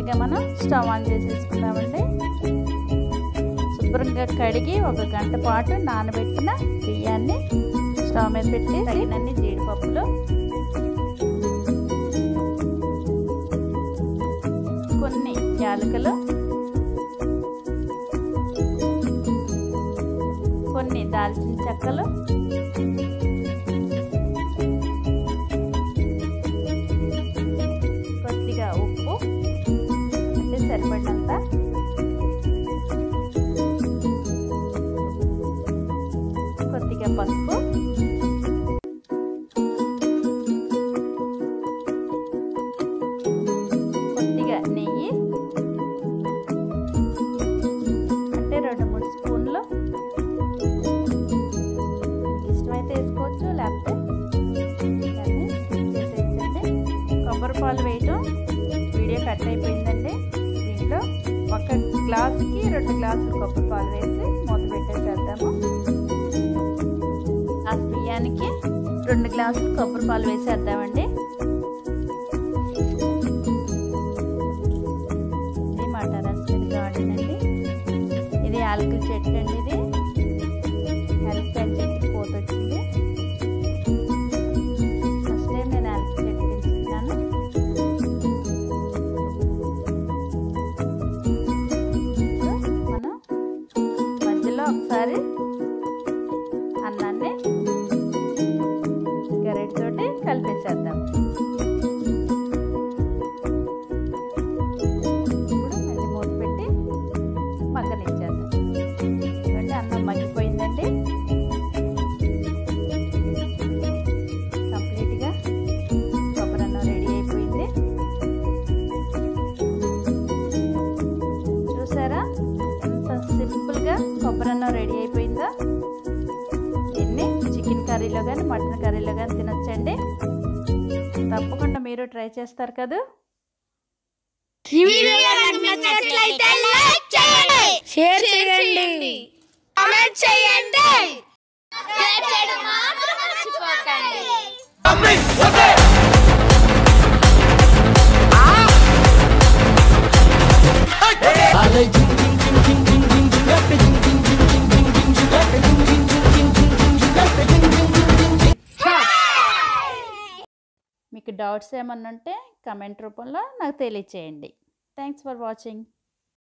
ముందుగా మనం stove on చేసేసుకుందామండి. శుభ్రంగా కడిగి 1 గంట పాటు నానబెట్టిన బియ్యాన్ని స్టవ్ మీద పెట్టి తగినన్ని జీడిపప్పులు, కొన్ని యాలకులు, కొన్ని దాల్చిన చెక్కలు, కొద్దిగా ఉప్పు అంటే సరిపడినంత, కొద్దిగా పసుపు, కొద్దిగా నెయ్యి అంటే 2-3 స్పూన్లు, ఇష్టమైతే వేసుకోవచ్చు, లేకపోతే దాన్ని స్కిప్ చేసేయండి. కొబ్బరి పాలు వేయటం వీడియో కట్ అయిపోయిందండి. దీంట్లో 1 గ్లాసుకి 2 గ్లాసులు కొబ్బరి పాలు వేసి మూత పెట్టేసేద్దాము. గ్లాస్ బియ్యానికి 2 గ్లాసులు కొబ్బరి పాలు వేసేద్దామండి. ఇది మా టెర్రస్ మీద గార్డెన్ అండి. ఇది యాలకుల చెట్టు అండి. ఇది యాలకుల చెట్టుకి పూత వచ్చింది. ఫస్ట్ టైం నేను యాలకుల చెట్టు పెంచుతున్నాను. మనం మధ్యలో ఒకసారి అన్నాన్ని గరిటెతోటి కలిపేసేద్దాం. ఇప్పుడు మళ్ళీ మూత పెట్టి మగ్గనిచ్చేద్దాం. ఎందుకంటే అన్నం మగ్గిపోయిందండి. కంప్లీట్గా కొబ్బరి అన్నం రెడీ అయిపోయింది. చూసారా ఎంత సింపుల్గా కొబ్బరి అన్నం రెడీ అయిపోయిందో. దీన్ని చికెన్ కర్రీలో కానీ మటన్ కర్రీలో కానీ తినొచ్చండి. తప్పకుండా మీరు ట్రై చేస్తారు కదా. ఈ వీడియో మీకు నచ్చినట్లయితే లైక్ చేయండి, షేర్ చేయండి, కామెంట్ చేయండి, షేర్ చేయడం మాత్రం మర్చిపోకండి. మీకు డౌట్స్ ఏమన్నా ఉంటే కామెంట్ రూపంలో నాకు తెలియచేయండి. Thanks for watching.